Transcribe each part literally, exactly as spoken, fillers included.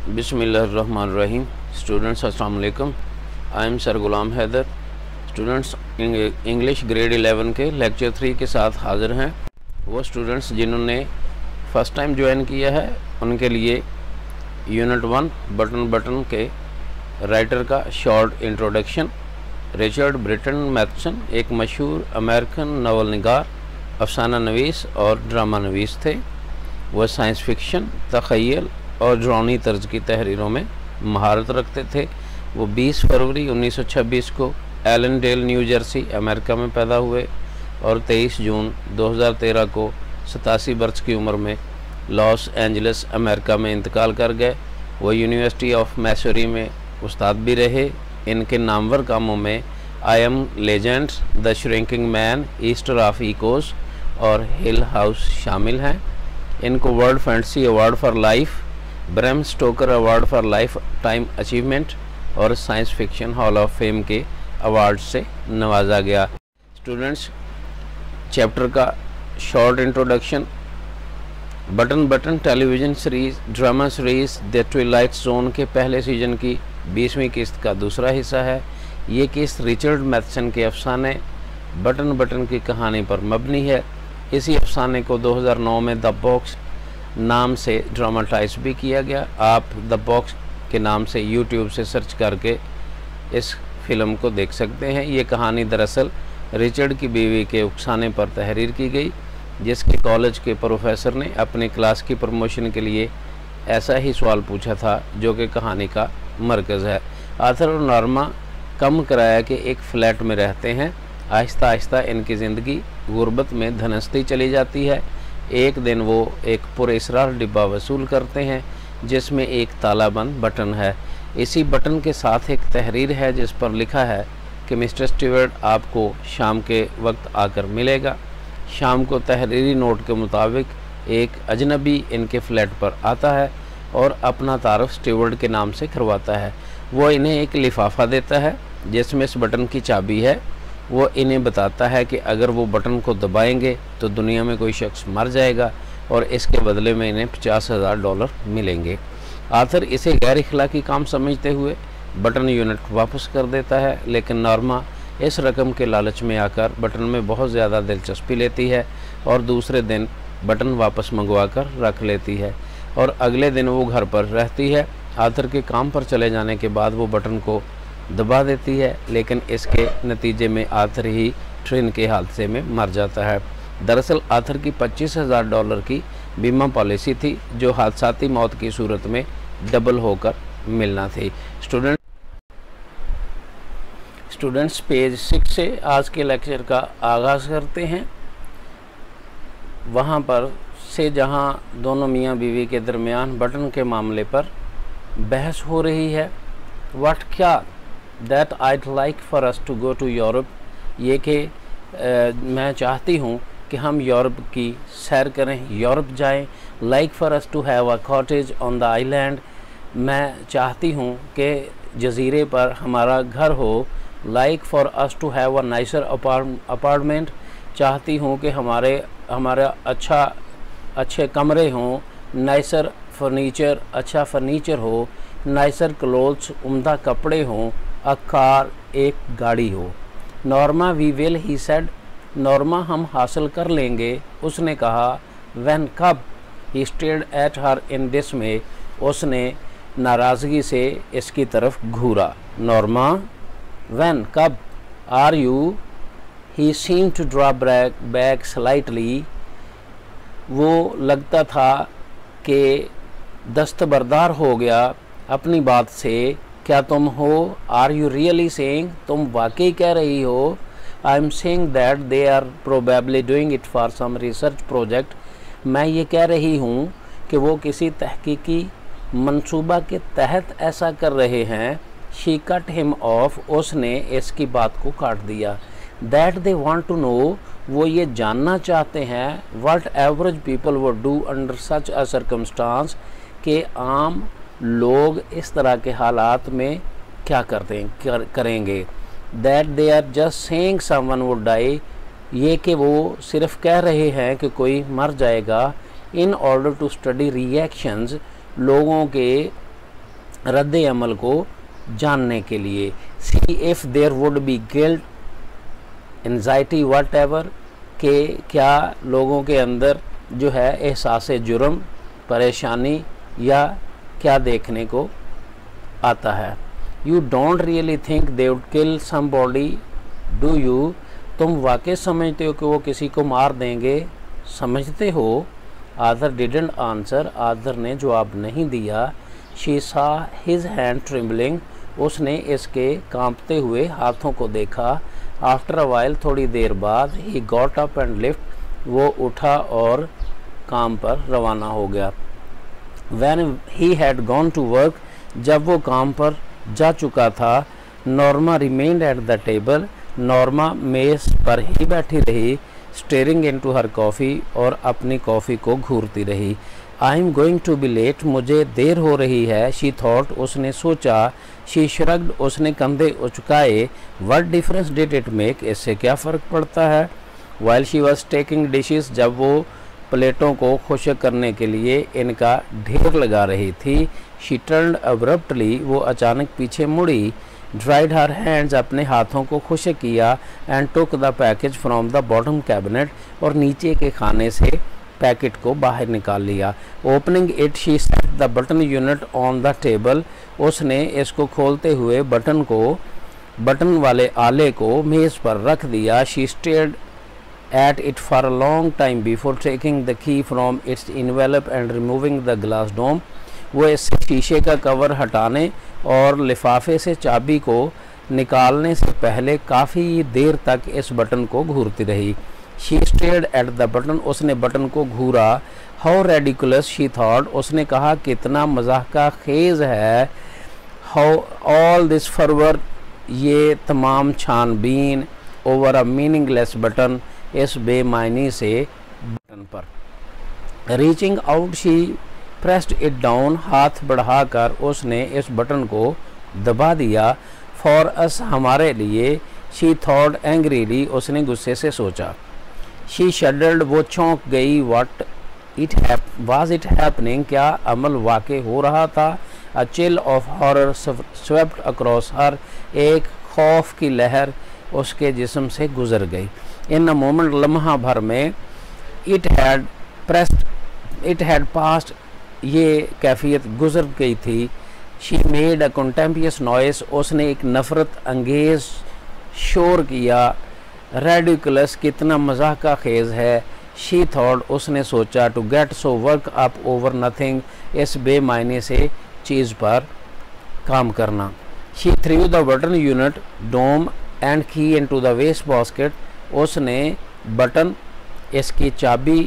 बिस्मिल्लाहिर्रहमानिर्रहीम। स्टूडेंट्स अस्सलाम वालेकुम। I am sir Ghulam Haider. Students English grade eleven के लेक्चर थ्री के साथ हाज़िर हैं। वो स्टूडेंट्स जिन्होंने फ़र्स्ट टाइम ज्वाइन किया है उनके लिए यूनिट वन बटन बटन के राइटर का short introduction. Richard Britton Matheson एक मशहूर अमेरिकन नावल निगार, अफसाना नवीस और ड्रामा नवीस थे। वह साइंस फिक्शन, तख़य्युल और ड्रानी तर्ज की तहरीरों में महारत रखते थे। वो बीस फरवरी उन्नीस सौ छब्बीस को एलेनडेल न्यू जर्सी अमेरिका में पैदा हुए और तेईस जून दो हज़ार तेरह को सतासी वर्ष की उम्र में लॉस एंजलिस अमेरिका में इंतकाल कर गए। वो यूनिवर्सिटी ऑफ मैसूरी में उस्ताद भी रहे। इनके नामवर कामों में I am legend, the shrinking man, stir of echoes और हिल हाउस शामिल हैं। इनको world fantasy award for life, Bram Stoker award for life time achievement और science fiction hall of fame के अवार्ड से नवाजा गया। स्टूडेंट्स, चैप्टर का short introduction. Button button television series drama series the twilight zone के पहले season की बीसवीं किस्त का दूसरा हिस्सा है। ये किस्त रिचर्ड मैथसन के अफसाने बटन बटन की कहानी पर मबनी है। इसी अफसाने को दो हज़ार नौ में द बॉक्स नाम से ड्रामाटाइज भी किया गया। आप द बॉक्स के नाम से यूट्यूब से सर्च करके इस फिल्म को देख सकते हैं। ये कहानी दरअसल रिचर्ड की बीवी के उकसाने पर तहरीर की गई, जिसके कॉलेज के प्रोफेसर ने अपनी क्लास की प्रमोशन के लिए ऐसा ही सवाल पूछा था जो कि कहानी का मरकज़ है। आर्थर और नॉर्मा कम किराया के एक फ्लैट में रहते हैं। आहिस्ता आहिस्ता इनकी ज़िंदगी गुर्बत में धनस्ती चली जाती है। एक दिन वो एक पुरअसरार डिब्बा वसूल करते हैं जिसमें एक तालाबंद बटन है। इसी बटन के साथ एक तहरीर है जिस पर लिखा है कि मिस्टर स्टीवर्ट आपको शाम के वक्त आकर मिलेगा। शाम को तहरीरी नोट के मुताबिक एक अजनबी इनके फ्लैट पर आता है और अपना तारुफ स्टीवर्ट के नाम से करवाता है। वो इन्हें एक लिफाफा देता है जिसमें इस बटन की चाबी है। वो इन्हें बताता है कि अगर वो बटन को दबाएंगे तो दुनिया में कोई शख्स मर जाएगा और इसके बदले में इन्हें पचास हज़ार डॉलर मिलेंगे। आर्थर इसे गैर इखलाकी काम समझते हुए बटन यूनिट वापस कर देता है, लेकिन नॉर्मा इस रकम के लालच में आकर बटन में बहुत ज़्यादा दिलचस्पी लेती है और दूसरे दिन बटन वापस मंगवा कर रख लेती है और अगले दिन वो घर पर रहती है। आर्थर के काम पर चले जाने के बाद वो बटन को दबा देती है, लेकिन इसके नतीजे में आर्थर ही ट्रेन के हादसे में मर जाता है। दरअसल आर्थर की पच्चीस हज़ार डॉलर की बीमा पॉलिसी थी जो हादसाती मौत की सूरत में डबल होकर मिलना थी। स्टूडेंट स्टूडेंट्स पेज सिक्स से आज के लेक्चर का आगाज़ करते हैं। वहाँ पर से जहाँ दोनों मियाँ बीवी के दरमियान बटन के मामले पर बहस हो रही है। व्हाट क्या that I'd like for us to go to Europe, ये कि मैं चाहती हूँ कि हम यूरोप की सैर करें, यूरोप जाएं। Like for us to have a cottage on the island, मैं चाहती हूँ कि जजीरे पर हमारा घर हो। Like for us to have a nicer apartment, चाहती हूँ कि हमारे हमारा अच्छा अच्छे कमरे हों। नाइसर फर्नीचर, अच्छा फर्नीचर हो। नाइसर क्लोथ्स, उम्दा कपड़े हों। अ कार, एक गाड़ी हो। Norma we will, he said, Norma हम हासिल कर लेंगे, उसने कहा। व्हेन, कब, ही स्टेयर्ड एट हर इन डिसमे, उसने नाराज़गी से इसकी तरफ घूरा। नॉर्मा, व्हेन, कब, are you, he seemed to draw back back slightly, वो लगता था कि दस्तबरदार हो गया अपनी बात से। क्या तुम हो? आर यू रियली सेइंग, तुम वाकई कह रही हो? I am saying that they are probably doing it for some research project, मैं ये कह रही हूँ कि वो किसी तहकीकी मंसूबा के तहत ऐसा कर रहे हैं। शी कट हिम ऑफ, उसने इसकी बात को काट दिया। That they want to know, वो ये जानना चाहते हैं। What average people would do under such a circumstance, के आम लोग इस तरह के हालात में क्या करते कर, करेंगे। That they are just saying someone would die, ये कि वो सिर्फ कह रहे हैं कि कोई मर जाएगा। In order to study reactions, लोगों के रद्द अमल को जानने के लिए। See if there would be guilt, anxiety, whatever, के क्या लोगों के अंदर जो है एहसास जुर्म, परेशानी या क्या देखने को आता है। You don't really think they would kill somebody do you, तुम वाकई समझते हो कि वो किसी को मार देंगे, समझते हो? आदर डिडंट आंसर, आदर ने जवाब नहीं दिया। शी सा हिज हैंड ट्रिम्बलिंग, उसने इसके कांपते हुए हाथों को देखा। आफ्टर अ वाइल, थोड़ी देर बाद, he got up and left, वो उठा और काम पर रवाना हो गया। When he had gone to work, जब वो काम पर जा चुका था, Norma remained at the table, Norma मेज पर ही बैठी रही, स्टेरिंग इनटू हर कॉफ़ी, और अपनी कॉफ़ी को घूरती रही। I am going to be late, मुझे देर हो रही है। शी थॉट, उसने सोचा। शी श्रग्ड, उसने कंधे उचकाए। What difference did it make, इससे क्या फ़र्क पड़ता है। While she was taking dishes, जब वो प्लेटों को खुश्क करने के लिए इनका ढेर लगा रही थी। शी टर्न्ड अब्रप्टली, वो अचानक पीछे मुड़ी। ड्राइड हर हैंड्स, अपने हाथों को खुश्क किया। And took the package from the bottom cabinet, और नीचे के खाने से पैकेट को बाहर निकाल लिया। Opening it, she set the button unit on the table, उसने इसको खोलते हुए बटन को बटन वाले आले को मेज़ पर रख दिया। She stared at it for a long time before taking the key from its envelope and removing the glass dome, वो इस शीशे का कवर हटाने और लिफाफे से चाबी को निकालने से पहले काफ़ी देर तक इस बटन को घूरती रही। She stared at the button, उसने बटन को घूरा। How ridiculous, she thought, उसने कहा कितना मजाक का खेज है। How all this fervor, ये तमाम छानबीन, over a meaningless button, इस बेमायनी से बटन पर। Reaching out, she pressed it down, हाथ बढ़ाकर उसने इस बटन को दबा दिया। फॉर अस, हमारे लिए। शी थॉट एंग्रीली, उसने गुस्से से सोचा। शी शडर्ड, वो चौंक गई। What it was it happening, क्या अमल वाक़ई हो रहा था। A chill of horror swept across her, एक खौफ की लहर उसके जिस्म से गुजर गई। इन अ मोमेंट, लम्हा भर में, it had pressed it had passed, ये कैफियत गुजर गई थी। She made a contemptuous noise, उसने एक नफ़रत अंगेज शोर किया। रेडिकुलस, कितना मजाक का खेज है। शी थॉट, उसने सोचा। To get so work up over nothing, इस बेमायने से चीज़ पर काम करना। She threw the button unit dome and key into the waste basket, उसने बटन, इसकी चाबी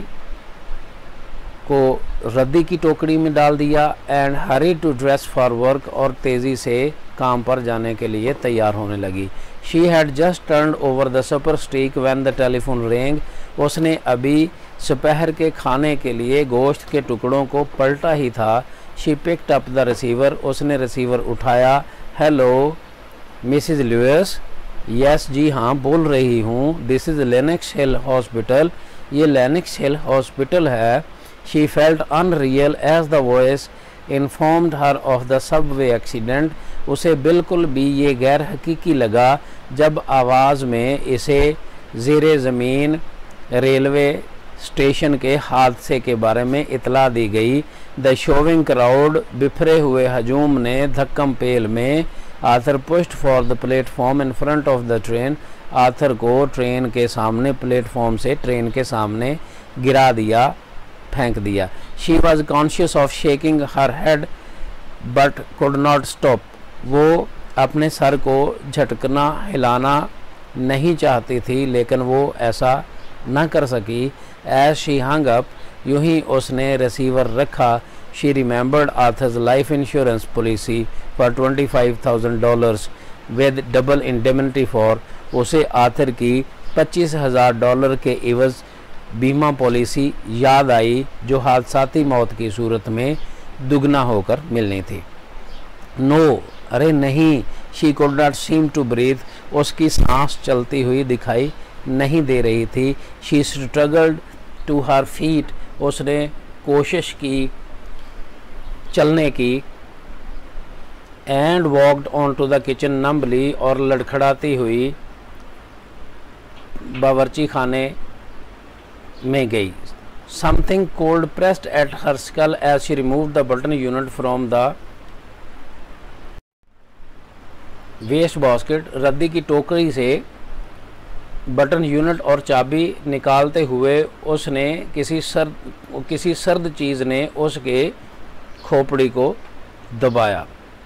को रद्दी की टोकरी में डाल दिया। And hurry to dress for work, और तेज़ी से काम पर जाने के लिए तैयार होने लगी। She had just turned over the supper steak when the telephone ring, उसने अभी दोपहर के खाने के लिए गोश्त के टुकड़ों को पलटा ही था। She picked up the receiver, उसने रिसीवर उठाया। हेलो मिसिज लुइस, यस जी हाँ बोल रही हूँ। This is Lenox Hill hospital, ये लेनेक्स हिल हॉस्पिटल है। She felt unreal as the voice informed her of the subway accident, उसे बिल्कुल भी ये गैर हकीकी लगा जब आवाज़ में इसे ज़ेरे ज़मीन रेलवे स्टेशन के हादसे के बारे में इतला दी गई। द शोविंग क्राउड, बिखरे हुए हजूम ने धक्कम पेल में Arthur pushed for the platform in front of the train, Arthur को ट्रेन के सामने, प्लेटफॉर्म से ट्रेन के सामने गिरा दिया, फेंक दिया। She was conscious of shaking her head but could not stop, वो अपने सर को झटकना हिलाना नहीं चाहती थी लेकिन वो ऐसा न कर सकी। एज शी हंग अप, यूं ही उसने रिसीवर रखा। She remembered Arthur's life insurance policy for twenty five thousand dollars with double indemnity for, उसे आर्थर की पच्चीस हज़ार डॉलर के इवज़ बीमा पॉलिसी याद आई जो हादसाती मौत की सूरत में दुगना होकर मिलनी थी। नो, अरे नहीं। She could not seem to breathe, उसकी सांस चलती हुई दिखाई नहीं दे रही थी। She struggled to her feet, उसने कोशिश की चलने की। And walked on to the kitchen numbly, और लड़खड़ाती हुई बावर्ची खाने में गई। Something cold pressed at her skull as she remove the button unit from the waste basket. रद्दी की टोकरी से बटन यूनिट और चाबी निकालते हुए उसने किसी सर्द किसी सर्द चीज़ ने उसके खोपड़ी को दबाया।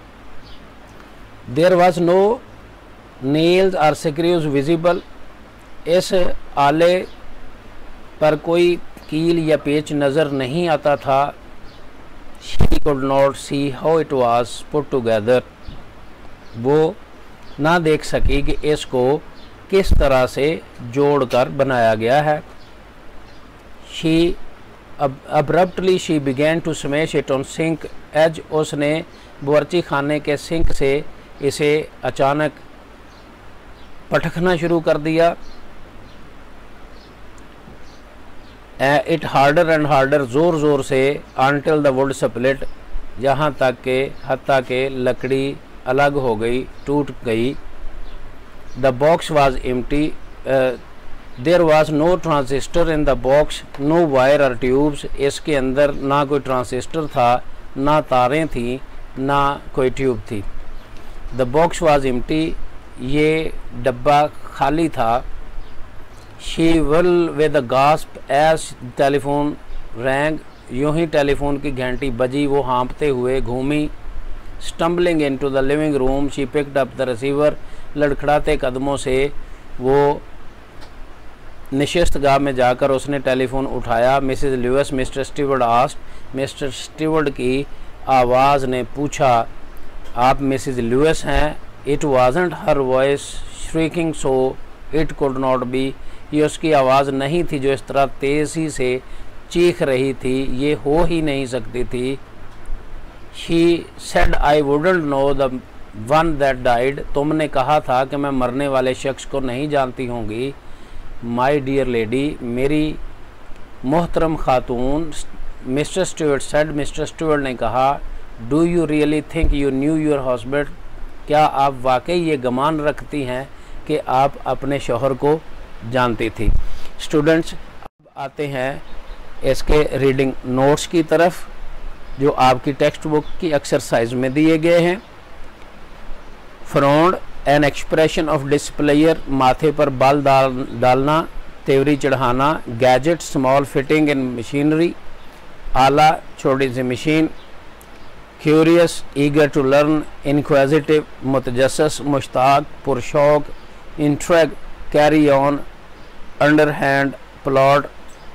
There was no nails or screws visible, इस आले पर कोई कील या पेच नज़र नहीं आता था। She could not see how it was put together, वो ना देख सकी कि इसको किस तरह से जोड़कर बनाया गया है। She abruptly she began to smash it on sink edge, उसने बावर्ची खाने के सिंक से इसे अचानक पटकना शुरू कर दिया। इट हार्डर एंड हार्डर, ज़ोर ज़ोर से, अनटिल द वुड स्प्लिट, जहाँ तक के हत्ता के लकड़ी अलग हो गई, टूट गई। The box was empty, there was no transistor in the box, no wire or tubes, इसके अंदर ना कोई ट्रांजिस्टर था, ना तारें थी, ना कोई ट्यूब थी। द बॉक्स वाज एम्प्टी, ये डब्बा खाली था। She will with a gasp as telephone rang, यूं ही टेलीफोन की घंटी बजी, वो हाँपते हुए घूमी। Stumbling into the living room she picked up the receiver, लड़खड़ाते कदमों से वो निशिस्तगाह में जाकर उसने टेलीफोन उठाया। Mrs Lewis, Mr Steward asked, Mr Steward की आवाज़ ने पूछा, आप मिसेस ल्यूइस हैं? It wasn't her voice shrieking so it could not be, ये उसकी आवाज़ नहीं थी जो इस तरह तेज़ी से चीख रही थी, ये हो ही नहीं सकती थी। She said I wouldn't know the one that died, तुमने कहा था कि मैं मरने वाले शख्स को नहीं जानती होंगी। माई डियर लेडी, मेरी मोहतरम खातून, Mr Stewart said, Mr Stewart ने कहा। Do you really think you knew your husband, क्या आप वाकई ये गुमान रखती हैं कि आप अपने शौहर को जानती थी। स्टूडेंट्स, अब आते हैं इसके रीडिंग नोट्स की तरफ जो आपकी टेक्स्ट बुक की एक्सरसाइज में दिए गए हैं। Frown an expression of displeasure, माथे पर बाल डाल डालना, तेवरी चढ़ाना। Gadget, small fitting in machinery, आला, छोटी सी machine. Curious, eager to learn. Inquisitive, मुतजस्सिस, मुश्ताक, पुरशौक। Intrigue, carry on. Underhand, plot,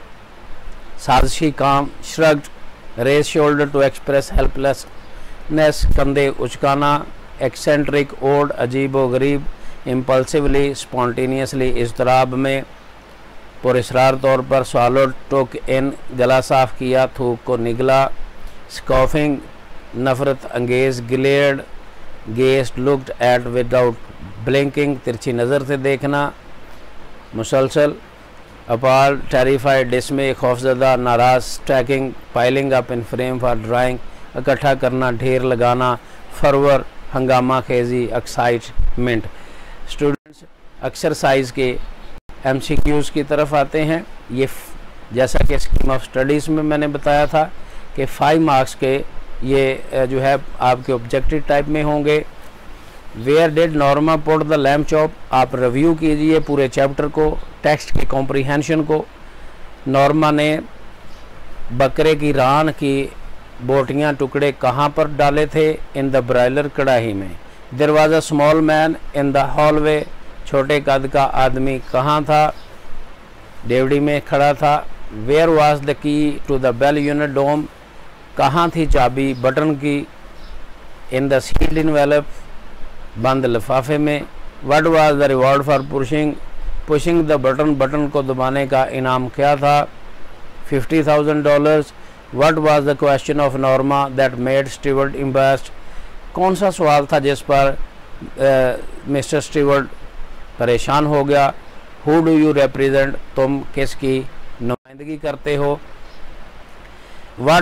साजिशी काम। Shrugged, raise shoulder to express helplessness, कंधे उचकाना। एक्सेंट्रिक, ओड, अजीबो गरीब। इम्पल्सिवली, स्पॉन्टेनियसली, इज़्तिराब में। पुरस्रार तौर पर। स्वालो, टुक इन, गला साफ किया, थूक को निगला। स्कॉफिंग, नफरत अंगेज। Glared, gazed, looked at without blinking, तिरछी नज़र से देखना। मुसलसल, अपार, टेरिफाइड, डिसमे, खौफजदा, नाराज। Stacking, piling up in frame for drawing, इकट्ठा करना, ढेर लगाना। फरवर, हंगामा खेजी, एक्साइटमेंट। स्टूडेंट्स, एक्सरसाइज के एमसीक्यूज़ की तरफ आते हैं। ये जैसा कि स्कीम ऑफ स्टडीज़ में मैंने बताया था कि फाइव मार्क्स के ये जो है आपके ऑब्जेक्टिव टाइप में होंगे। Where did Norma put the lamb chop, आप रिव्यू कीजिए पूरे चैप्टर को, टेक्स्ट की कॉम्प्रीहेंशन को। नॉर्मा ने बकरे की रान की बोटियां टुकड़े कहाँ पर डाले थे? इन द ब्रायलर, कढ़ाई में। There was a small man in the hallway, छोटे कद का आदमी कहाँ था? डेवड़ी में खड़ा था। Where was the key to the bell unit dome, कहाँ थी चाबी बटन की? इन द सील्ड इनवेलप, बंद लिफाफे में। What was the reward for pushing pushing the button, button को दबाने का इनाम क्या था? Fifty thousand dollars. What was the question of Norma that made Stewart embarrassed, कौन सा सवाल था जिस पर मिस्टर स्टीवर्ट परेशान हो गया? हु डू यू रिप्रेजेंट, तुम किसकी नुमाइंदगी करते हो? What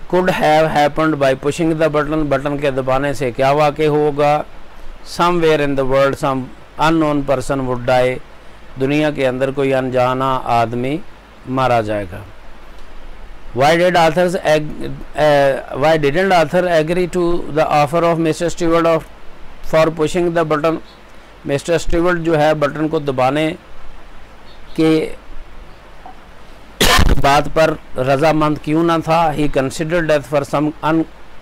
could have happened by pushing the button, button के दबाने से क्या वाक़ होगा। Somewhere in the world some unknown person would die, दुनिया के अंदर कोई अनजाना आदमी मारा जाएगा। Why did Arthur's why didn't Arthur agree to the offer of Mr Stewart of for pushing the button, Mr Stewart जो है बटन को दबाने के बात पर रजामंद क्यों ना था। He consider death for someone,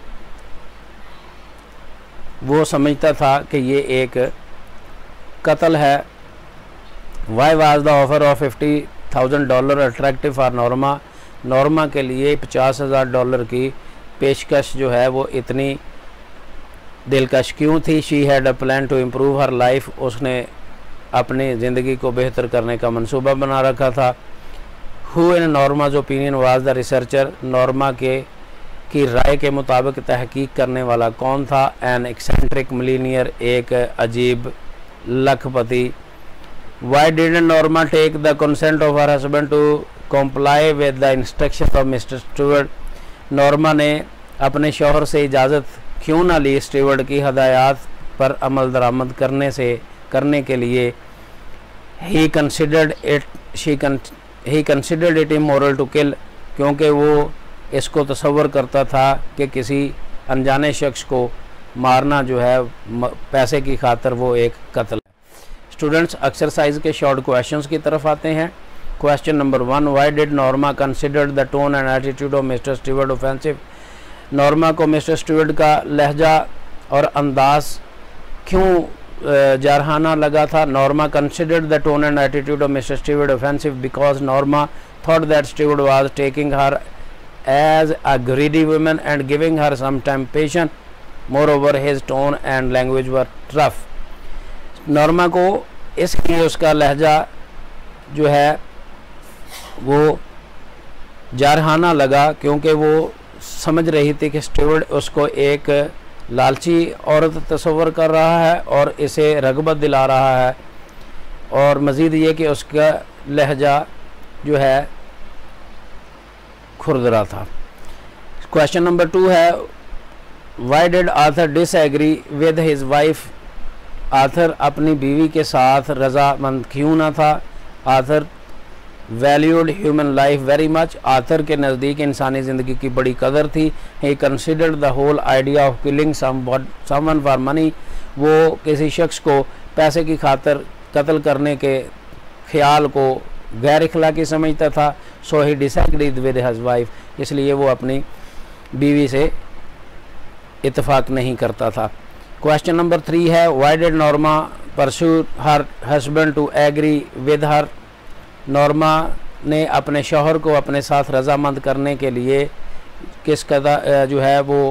वो समझता था कि ये एक कत्ल है। Why was the offer of fifty thousand dollar attractive for Norma, Norma के लिए पचास हज़ार डॉलर की पेशकश जो है वो इतनी दिलकश क्यों थी। She had a plan to improve her life, उसने अपनी ज़िंदगी को बेहतर करने का मंसूबा बना रखा था। Who in Norma's opinion was the researcher, Norma के की राय के मुताबिक तहकीक करने वाला कौन था। एन एक्सेंट्रिक मिलीनियर, एक अजीब लखपति। Why didn't Norma take the consent of her husband to comply with the instruction of Mr Stewart, Norma ने अपने शौहर से इजाज़त क्यों ना ली स्टीवर्ट की हदायत पर अमल दरामद करने से करने के लिए। He considered it she he considered it immoral to kill, क्योंकि वो इसको तसव्वुर करता था कि किसी अनजाने शख्स को मारना जो है पैसे की खातर वो एक कत्ल है। स्टूडेंट्स एक्सरसाइज के शॉर्ट क्वेश्चंस की तरफ आते हैं। Question number one, why did Norma considered the tone and attitude of Mr Stewart offensive, Norma को मिस्टर स्टीवर्ट का लहजा और अंदाज क्यों जारहाना लगा था। Norma considered the tone and attitude of Mr Stewart offensive because Norma thought that Stewart was taking her as a greedy woman and giving her some temptation. Moreover, his tone and language were rough. Norma को इसलिए उसका लहजा जो है वो जारहाना लगा क्योंकि वो समझ रही थी कि स्टीवर्ट उसको एक लालची औरत तस्वर कर रहा है और इसे रगबत दिला रहा है, और मज़ीद ये कि उसका लहजा जो है खुरदरा था। क्वेश्चन नंबर टू है, why did Arthur disagree with his wife, Arthur अपनी बीवी के साथ रजामंद क्यों ना था। Arthur valued human life very much, Arthur के नज़दीक इंसानी ज़िंदगी की बड़ी कदर थी। He considered the whole idea of killing someone for money, वो किसी शख्स को पैसे की खातर कत्ल करने के ख्याल को गैर इखलाकी समझता था। So he disagreed with his wife, इसलिए वो अपनी बीवी से इत्तेफाक नहीं करता था। क्वेश्चन नंबर थ्री है, why did Norma pursue her husband to agree with her, Norma ने अपने शौहर को अपने साथ रजामंद करने के लिए किस कदर जो है वो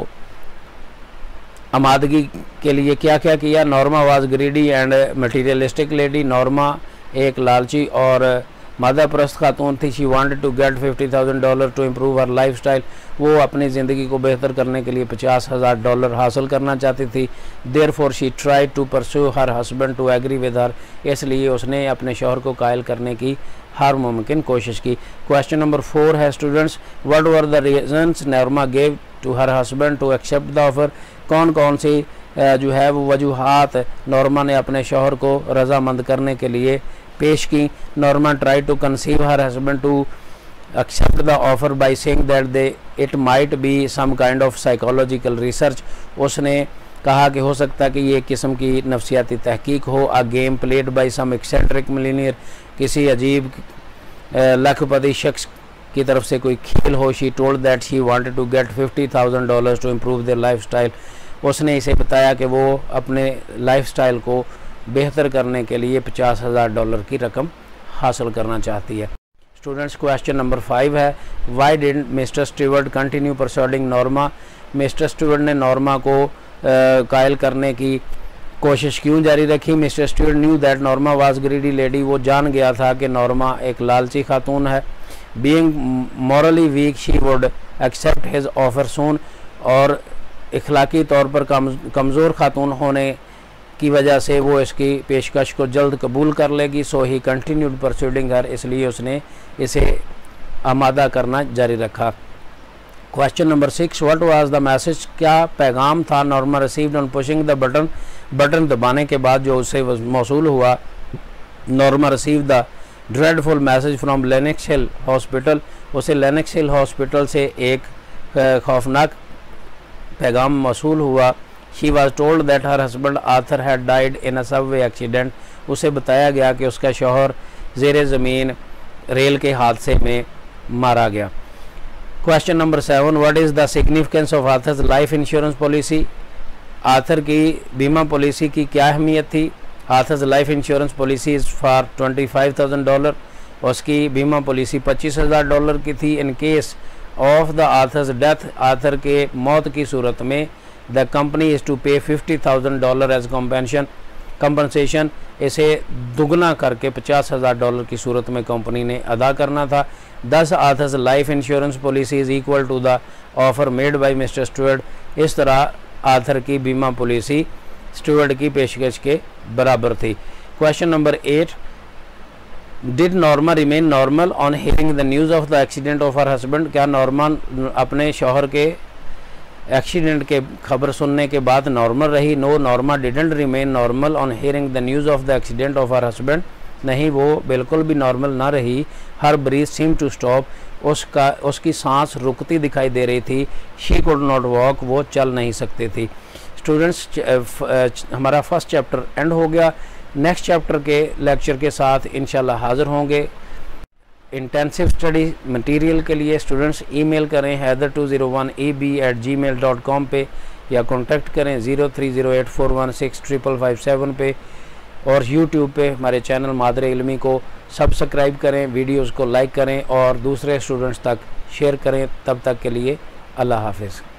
आमादगी के लिए क्या क्या किया। Norma was greedy and materialistic lady, Norma एक लालची और मादा परस्त खातून थी। She wanted to get fifty thousand dollar to improve her lifestyle, वो अपनी ज़िंदगी को बेहतर करने के लिए पचास हज़ार डॉलर हासिल करना चाहती थी। Therefore she try to pursue her husband to agree with her, इसलिए उसने अपने शौहर को कायल करने की हर मुमकिन कोशिश की। क्वेश्चन नंबर फोर है students, what were the reasons Norma gave to her husband to accept the offer, कौन कौन सी जो है वो वजूहात नॉर्मा ने अपने शौहर को रजामंद करने के लिए पेश की। Norma try to conceive her husband to accept the offer by saying that they it might be some kind of psychological research, उसने कहा कि हो सकता है कि ये किस्म की नफसियाती तहकीक हो। A game played by some eccentric millionaire, किसी अजीब लखपति शख्स की तरफ से कोई खेल हो। She told that she wanted to get fifty thousand dollars to improve their lifestyle, उसने इसे बताया कि वो अपने लाइफ स्टाइल को बेहतर करने के लिए पचास हज़ार डॉलर की रकम हासिल करना चाहती है। स्टूडेंट्स क्वेश्चन नंबर फाइव है, why didn't Mr Stewart continue persuading Norma, Mr Stewart ने नॉर्मा को कायल करने की कोशिश क्यों जारी रखी। Mr Stewart knew that Norma was greedy lady, वो जान गया था कि नॉर्मा एक लालची खातून है। Being morally weak she would accept his offer soon, और इखलाकी तौर पर कम कमज़ोर खातून होने की वजह से वो इसकी पेशकश को जल्द कबूल कर लेगी। सो ही कंटिन्यूड परस्यूडिंग हर, इसलिए उसने इसे आमादा करना जारी रखा। Question number six, what was the message, क्या पैगाम था Norma received on pushing the button, button दबाने के बाद जो उसे मौसूल हुआ। Norma receive the dreadful message from Lenox Hill hospital, उसे लेनेक्स हिल हॉस्पिटल से एक खौफनाक पैगाम मौसूल हुआ। She was told that her husband Arthur had died in a subway accident, उसे बताया गया कि उसका शौहर ज़ेरे ज़मीन रेल के हादसे में मारा गया। Question number seven, what is the significance of Arthur's life insurance policy, Arthur की बीमा पॉलिसी की क्या अहमियत थी। Arthur's life insurance policy is for twenty five thousand dollar, उसकी बीमा पॉलिसी पच्चीस हज़ार डॉलर की थी। In case of the Arthur's death, Arthur के मौत की सूरत में the company is to pay fifty thousand dollar as compensation compensation, इसे दुगना करके पचास हज़ार डॉलर की सूरत में कंपनी ने अदा करना था। Thus Arthur's life insurance policy is equal to the offer made by Mr Stuart, इस तरह आर्थर की बीमा पॉलिसी स्टुअर्ट की पेशकश के बराबर थी। Question number eight, did Norma remain normal on hearing the news of the accident of her husband, क्या नॉर्मा अपने शौहर के एक्सीडेंट के खबर सुनने के बाद नॉर्मल रही। No, Norma didn't remain normal on hearing the news of the accident of her husband, नहीं वो बिल्कुल भी नॉर्मल ना रही। Her breath seem to stop, उसका उसकी सांस रुकती दिखाई दे रही थी। शी कुड नॉट वॉक, वो चल नहीं सकती थी। स्टूडेंट्स, हमारा फर्स्ट चैप्टर एंड हो गया। नेक्स्ट चैप्टर के लेक्चर के साथ इंशाल्लाह हाज़िर होंगे। इंटेंसिव स्टडी मटेरियल के लिए स्टूडेंट्स ईमेल करें Haider two zero one A B at Gmail dot com पे, या कॉन्टेक्ट करें zero three zero eight four one six triple five seven पे, और यूट्यूब पे हमारे चैनल मादर इल्मी को सब्सक्राइब करें, वीडियोस को लाइक करें और दूसरे स्टूडेंट्स तक शेयर करें। तब तक के लिए अल्लाह हाफिज़।